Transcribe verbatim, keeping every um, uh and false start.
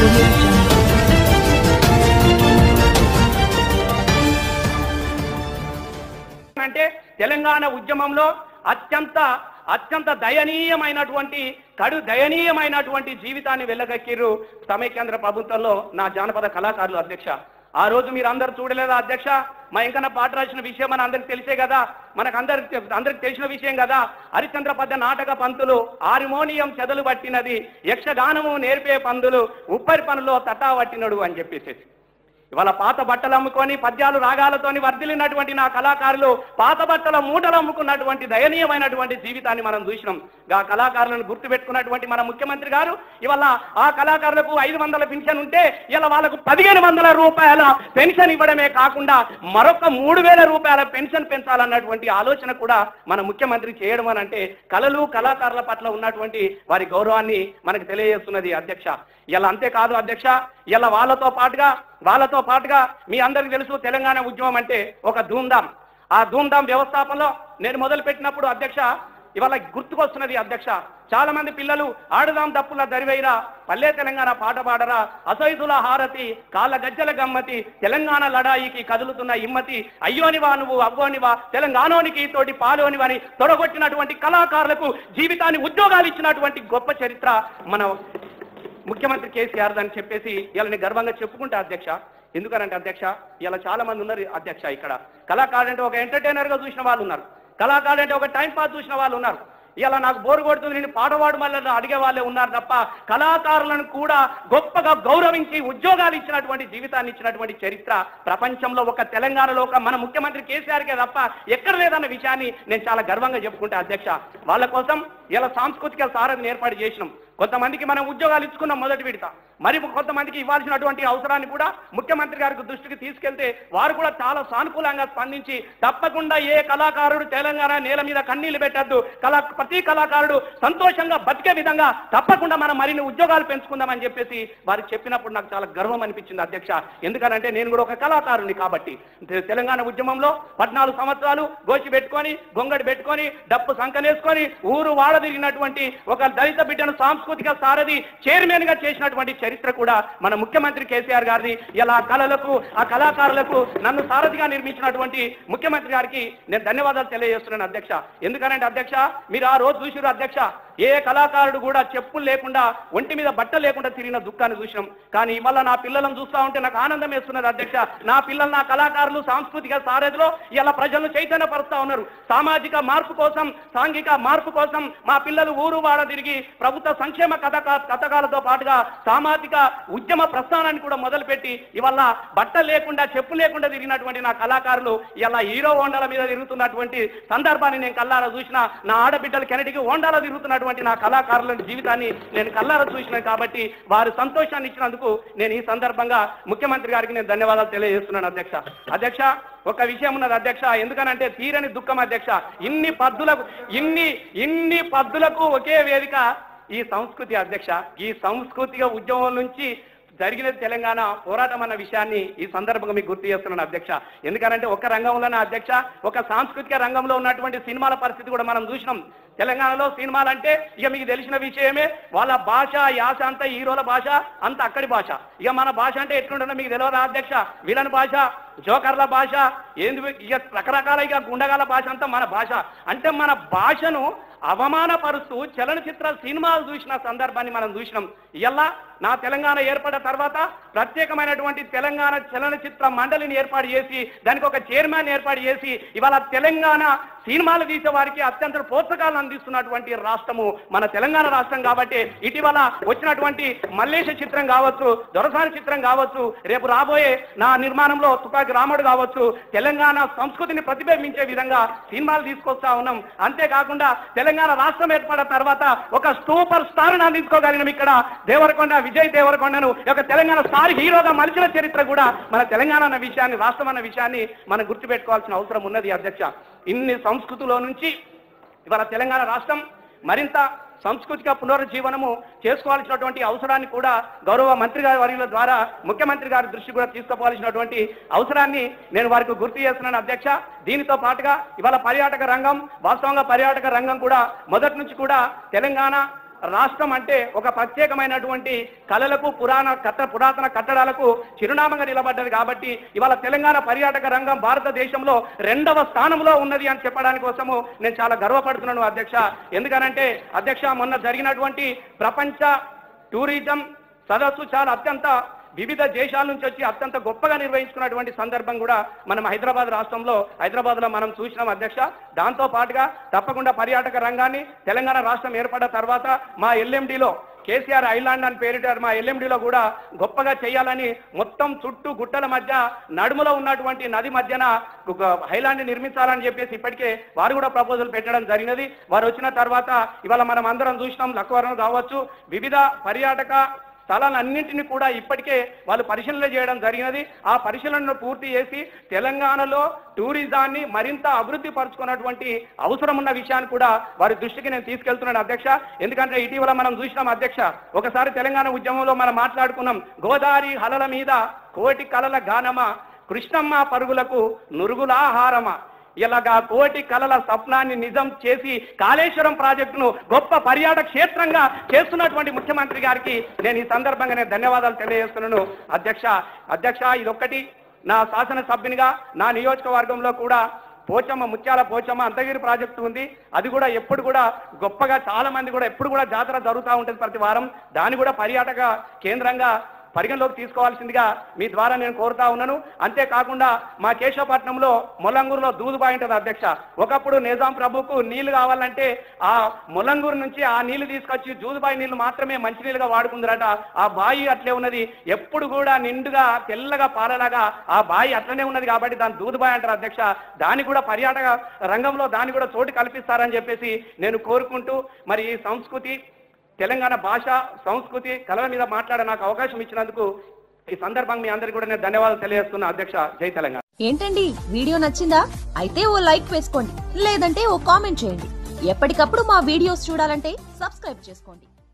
అంటే తెలంగాణ ఉద్యమంలో అత్యంత అత్యంత దయనీయమైనటువంటి కడు దయనీయమైనటువంటి జీవితాన్ని వెళ్ళగక్కిర్రు సమైక్యాంధ్ర ప్రభుత్వంలో నా జానపద కళాకారులు అధ్యక్ష. ఆ రోజు మీరు అందరు చూడలేదా అధ్యక్ష? మా ఇంకన్నా పాట రాసిన విషయం మన అందరికి తెలిసే కదా, మనకు అందరికి అందరికి తెలిసిన విషయం కదా. హరిశ్చంద్ర పద్య నాటక పంతులు హార్మోనియం చెదలు పట్టినది, యక్షగానము నేర్పే పందులు ఉప్పరి పనులో తటా పట్టినడు అని చెప్పేసి ఇవాళ పాత బట్టలు అమ్ముకొని పద్యాలు రాగాలతోని వర్ధిల్లినటువంటి నా కళాకారులు పాత బట్టల మూటలు అమ్ముకున్నటువంటి దయనీయమైనటువంటి జీవితాన్ని మనం చూసినాం. ఆ కళాకారులను గుర్తుపెట్టుకున్నటువంటి మన ముఖ్యమంత్రి గారు ఇవాళ ఆ కళాకారులకు ఐదు వందల పెన్షన్ ఉంటే ఇలా వాళ్ళకు పదిహేను వందల రూపాయల పెన్షన్ ఇవ్వడమే కాకుండా మరొక మూడు వేల రూపాయల పెన్షన్ పెంచాలన్నటువంటి ఆలోచన కూడా మన ముఖ్యమంత్రి చేయడం అని అంటే కళలు కళాకారుల పట్ల ఉన్నటువంటి వారి గౌరవాన్ని మనకు తెలియజేస్తున్నది అధ్యక్ష. ఇలా అంతేకాదు అధ్యక్ష, ఇలా వాళ్ళతో పాటుగా వాళ్ళతో పాటుగా మీ అందరికీ తెలుసు తెలంగాణ ఉద్యమం అంటే ఒక ధూమ్ధామ్. ఆ ధూమ్ధామ్ వ్యవస్థాపనలో నేను మొదలు పెట్టినప్పుడు అధ్యక్ష ఇవాళ గుర్తుకొస్తున్నది అధ్యక్ష, చాలా మంది పిల్లలు ఆడుదాం దప్పుల దరివైరా, పల్లె తెలంగాణ పాట పాడరా, అసైదుల హారతి, కాళ్ళ గజ్జల గమ్మతి, తెలంగాణ లడాయికి కదులుతున్న ఇమ్మతి, అయ్యోనివా నువ్వు అవ్వోనివా, తెలంగాణోనికి తోటి పాలోనివని తొడగొట్టినటువంటి కళాకారులకు జీవితాన్ని ఉద్యోగాలు ఇచ్చినటువంటి గొప్ప చరిత్ర మన ముఖ్యమంత్రి కేసీఆర్ అని చెప్పేసి ఇలా నేను గర్వంగా చెప్పుకుంటా అధ్యక్ష. ఎందుకనంటే అధ్యక్ష ఇలా చాలా మంది ఉన్నారు అధ్యక్ష. ఇక్కడ కళాకారుడు అంటే ఒక ఎంటర్టైనర్ గా చూసిన వాళ్ళు ఉన్నారు, కళాకారుడు అంటే ఒక టైం పాస్ చూసిన వాళ్ళు ఉన్నారు. ఇలా నాకు బోరు కొడుతుంది నేను పాటవాడు మళ్ళీ అడిగే వాళ్ళే ఉన్నారు తప్ప కళాకారులను కూడా గొప్పగా గౌరవించి ఉద్యోగాలు ఇచ్చినటువంటి జీవితాన్ని ఇచ్చినటువంటి చరిత్ర ప్రపంచంలో ఒక తెలంగాణలో ఒక మన ముఖ్యమంత్రి కేసీఆర్కే తప్ప ఎక్కడ లేదన్న విషయాన్ని నేను చాలా గర్వంగా చెప్పుకుంటా అధ్యక్ష. వాళ్ళ కోసం ఇలా సాంస్కృతిక సారథిని ఏర్పాటు చేసినాం. కొంతమందికి మనం ఉద్యోగాలు ఇచ్చుకున్నాం మొదటి విడత, మరి కొంతమందికి ఇవ్వాల్సినటువంటి అవసరాన్ని కూడా ముఖ్యమంత్రి గారికి దృష్టికి తీసుకెళ్తే వారు కూడా చాలా సానుకూలంగా స్పందించి తప్పకుండా ఏ కళాకారుడు తెలంగాణ నేల మీద కన్నీళ్లు పెట్టద్దు, కళా ప్రతి కళాకారుడు సంతోషంగా బతికే విధంగా తప్పకుండా మనం మరిన్ని ఉద్యోగాలు పెంచుకుందామని చెప్పేసి వారికి చెప్పినప్పుడు నాకు చాలా గర్వం అనిపించింది అధ్యక్ష. ఎందుకనంటే నేను కూడా ఒక కళాకారుని కాబట్టి తెలంగాణ ఉద్యమంలో పద్నాలుగు సంవత్సరాలు గోచి పెట్టుకొని గొంగడి పెట్టుకొని డప్పు సంకనేసుకొని ఊరు వాడ తిరిగినటువంటి ఒక దళిత బిడ్డను సాంస్కృతిక సారథి చైర్మన్ గా చేసినటువంటి చరిత్ర కూడా మన ముఖ్యమంత్రి కేసీఆర్ గారిది. ఇలా కళలకు ఆ కళాకారులకు నన్ను సారథిగా నిర్మించినటువంటి ముఖ్యమంత్రి గారికి నేను ధన్యవాదాలు తెలియజేస్తున్నాను అధ్యక్ష. ఎందుకనంటే అధ్యక్ష మీరు ఆ రోజు చూసిరు అధ్యక్ష, ఏ కళాకారుడు కూడా చెప్పులు లేకుండా ఒంటి మీద బట్ట లేకుండా తిరిగిన దుఃఖాన్ని చూసినాం. కానీ ఇవాళ నా పిల్లలను చూస్తా ఉంటే నాకు ఆనందం వేస్తున్నది అధ్యక్ష. నా పిల్లలు నా కళాకారులు సాంస్కృతిక సారథిలో ఇలా ప్రజలను చైతన్యపరుస్తా ఉన్నారు. సామాజిక మార్పు కోసం సాంఘిక మార్పు కోసం మా పిల్లలు ఊరు వాడ తిరిగి ప్రభుత్వ సంక్షేమ కథక కథకాలతో పాటుగా సామాజిక ఉద్యమ ప్రస్థానాన్ని కూడా మొదలుపెట్టి ఇవాళ బట్ట లేకుండా చెప్పు లేకుండా తిరిగినటువంటి నా కళాకారులు ఇలా హీరో హోండాల మీద తిరుగుతున్నటువంటి సందర్భాన్ని నేను కల్లారా చూసిన. నా ఆడబిడ్డలు కెనడికి హోండాలో తిరుగుతున్నటువంటి నా కళాకారుల జీవితాన్ని నేను కల్లారా చూసినాను. కాబట్టి వారు సంతోషాన్ని ఇచ్చినందుకు నేను ఈ సందర్భంగా ముఖ్యమంత్రి గారికి నేను ధన్యవాదాలు తెలియజేస్తున్నాను అధ్యక్ష. అధ్యక్ష ఒక విషయం ఉన్నది అధ్యక్ష, ఎందుకనంటే తీరని దుఃఖం అధ్యక్ష. ఇన్ని పద్దులకు ఇన్ని ఇన్ని పద్దులకు ఒకే వేదిక ఈ సంస్కృతి అధ్యక్ష. ఈ సాంస్కృతిక ఉద్యమం నుంచి జరిగిన తెలంగాణ పోరాటం అన్న విషయాన్ని ఈ సందర్భంగా మీకు గుర్తు చేస్తున్నాను అధ్యక్ష. ఎందుకనంటే ఒక రంగంలోనే అధ్యక్ష ఒక సాంస్కృతిక రంగంలో ఉన్నటువంటి సినిమాల పరిస్థితి కూడా మనం చూసినాం. తెలంగాణలో సినిమాలు అంటే ఇక మీకు తెలిసిన విషయమే, వాళ్ళ భాష యాస అంతా హీరోల భాష అంత అక్కడి భాష. ఇక మన భాష అంటే ఎట్లుంటుందో మీకు తెలియదా అధ్యక్ష? విలన్ భాష, జోకర్ల భాష, ఏంది ఇక రకరకాల ఇక గుండగాల భాష అంతా మన భాష. అంటే మన భాషను అవమానపరుస్తూ చలనచిత్ర సినిమాలు చూసిన సందర్భాన్ని మనం చూసినాం. ఇలా నా తెలంగాణ ఏర్పడిన తర్వాత ప్రత్యేకమైనటువంటి తెలంగాణ చలనచిత్ర మండలిని ఏర్పాటు చేసి దానికి ఒక చైర్మన్ ఏర్పాటు చేసి ఇవాళ తెలంగాణ సినిమాలు తీసే వారికి అత్యంత ప్రోత్సాహాలను అందిస్తున్నటువంటి రాష్ట్రము మన తెలంగాణ రాష్ట్రం. కాబట్టి ఇటీవల వచ్చినటువంటి మల్లేశ చిత్రం కావచ్చు, దొరసాని చిత్రం కావచ్చు, రేపు రాబోయే నా నిర్మాణంలో తుపాకి రాముడు కావచ్చు, తెలంగాణ సంస్కృతిని ప్రతిబింబించే విధంగా సినిమాలు తీసుకొస్తా ఉన్నాం. అంతేకాకుండా తెలంగాణ రాష్ట్రం ఏర్పడిన తర్వాత ఒక సూపర్ స్టార్ అందించుకోగలిగినాం. ఇక్కడ దేవరకొండ విజయ్ దేవరకొండను ఒక తెలంగాణ స్టార్ హీరోగా మలిచిన చరిత్ర కూడా మన తెలంగాణ అన్న విషయాన్ని, రాష్ట్రం అన్న విషయాన్ని మనం గుర్తుపెట్టుకోవాల్సిన అవసరం ఉన్నది అధ్యక్ష. ఇన్ని సంస్కృతిలో నుంచి ఇవాళ తెలంగాణ రాష్ట్రం మరింత సాంస్కృతిక పునరుజ్జీవనము చేసుకోవాల్సినటువంటి అవసరాన్ని కూడా గౌరవ మంత్రి గారి వర్యుల ద్వారా ముఖ్యమంత్రి గారి దృష్టి కూడా తీసుకుపోవాల్సినటువంటి అవసరాన్ని నేను వారికి గుర్తు చేస్తున్నాను అధ్యక్ష. దీనితో పాటుగా ఇవాళ పర్యాటక రంగం, వాస్తవంగా పర్యాటక రంగం కూడా మొదటి నుంచి కూడా తెలంగాణ రాష్ట్రం అంటే ఒక ప్రత్యేకమైనటువంటి కళలకు పురాణ కట్ట పురాతన కట్టడాలకు చిరునామాగా నిలబడ్డది కాబట్టి ఇవాళ తెలంగాణ పర్యాటక రంగం భారతదేశంలో రెండవ స్థానంలో ఉన్నది అని చెప్పడానికి కోసము నేను చాలా గర్వపడుతున్నాను అధ్యక్ష. ఎందుకనంటే అధ్యక్ష, మొన్న జరిగినటువంటి ప్రపంచ టూరిజం సదస్సు చాలా అత్యంత వివిధ దేశాల నుంచి వచ్చి అత్యంత గొప్పగా నిర్వహించుకున్నటువంటి సందర్భం కూడా మనం హైదరాబాద్ రాష్ట్రంలో హైదరాబాద్ లో మనం చూసినాం అధ్యక్ష. దాంతో పాటుగా తప్పకుండా పర్యాటక రంగాన్ని తెలంగాణ రాష్ట్రం ఏర్పడ్డ తర్వాత మా ఎల్ఎండిలో కేసీఆర్ ఐలాండ్ అని పేరిటారు, మా ఎల్ఎండిలో కూడా గొప్పగా చేయాలని మొత్తం చుట్టూ గుట్టల మధ్య నడుములో ఉన్నటువంటి నది మధ్యన ఒక ఐలాండ్ నిర్మించాలని చెప్పేసి ఇప్పటికే వారు కూడా ప్రపోజల్ పెట్టడం జరిగినది. వారు వచ్చిన తర్వాత ఇవాళ మనం అందరం చూసినాం, లక్కవరం కావచ్చు, వివిధ పర్యాటక స్థలాలన్నింటినీ కూడా ఇప్పటికే వాళ్ళు పరిశీలన చేయడం జరిగినది. ఆ పరిశీలనను పూర్తి చేసి తెలంగాణలో టూరిజాన్ని మరింత అభివృద్ధి పరుచుకున్నటువంటి అవసరం ఉన్న విషయాన్ని కూడా వారి దృష్టికి నేను తీసుకెళ్తున్నాను అధ్యక్ష. ఎందుకంటే ఇటీవల మనం చూసినాం అధ్యక్ష, ఒకసారి తెలంగాణ ఉద్యమంలో మనం మాట్లాడుకున్నాం, గోదావరి హలల మీద కోటి కలల గానమా, కృష్ణమ్మ పరుగులకు నురుగులాహారమా. ఇలాగా కోటి కలల స్వప్నాన్ని నిజం చేసి కాళేశ్వరం ప్రాజెక్టును గొప్ప పర్యాటక క్షేత్రంగా చేస్తున్నటువంటి ముఖ్యమంత్రి గారికి నేను ఈ సందర్భంగా నేను ధన్యవాదాలు తెలియజేస్తున్నాను అధ్యక్ష. అధ్యక్ష, ఇదొక్కటి నా శాసనసభ్యునిగా నా నియోజకవర్గంలో కూడా పోచమ్మ ముత్యాల పోచమ్మ అంతగిరి ప్రాజెక్టు ఉంది. అది కూడా ఎప్పుడు కూడా గొప్పగా చాలా మంది కూడా ఎప్పుడు కూడా జాతర జరుగుతూ ఉంటుంది ప్రతి వారం. దాన్ని కూడా పర్యాటక కేంద్రంగా పరిగణలోకి తీసుకోవాల్సిందిగా మీ ద్వారా నేను కోరుతా ఉన్నాను. అంతేకాకుండా మా కేశవపట్నంలో మొలంగూరులో దూదుబాయి ఉంటుంది అధ్యక్ష. ఒకప్పుడు నిజాం ప్రభుకు నీళ్లు కావాలంటే ఆ మొలంగూరు నుంచి ఆ నీళ్లు తీసుకొచ్చి దూదుబాయి నీళ్లు మాత్రమే మంచినీళ్ళుగా వాడుకుందరట. ఆ బాయి అట్లే ఉన్నది, ఎప్పుడు కూడా నిండుగా తెల్లగా పాలలాగా ఆ బాయి అట్లనే ఉన్నది కాబట్టి దాన్ని దూదుబాయి అంటారు అధ్యక్ష. దాన్ని కూడా పర్యాటక రంగంలో దాన్ని కూడా చోటు కల్పిస్తారని చెప్పేసి నేను కోరుకుంటూ, మరి ఈ సంస్కృతి తెలంగాణ భాష సంస్కృతి కళల మీద మాట్లాడే నాకు అవకాశం ఇచ్చినందుకు ఈ సందర్భంగా మీ అందరికీ కూడా నేను ధన్యవాదాలు తెలియజేస్తున్నా అధ్యక్ష. జై తెలంగాణ. ఏంటండి, వీడియో నచ్చిందా? అయితే ఓ లైక్ వేసుకోండి, లేదంటే ఓ కామెంట్ చేయండి. ఎప్పటికప్పుడు మా వీడియోస్ చూడాలంటే సబ్స్క్రైబ్ చేసుకోండి.